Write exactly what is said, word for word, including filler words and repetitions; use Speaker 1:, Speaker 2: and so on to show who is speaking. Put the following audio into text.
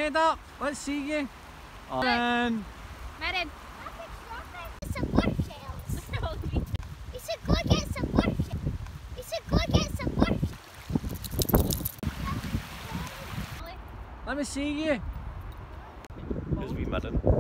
Speaker 1: Hand up, let's see you. And
Speaker 2: Madden. Some bush shells. You should go get some bush shells. You should go get some bush shells.
Speaker 1: let me see you.
Speaker 3: Because we Madden.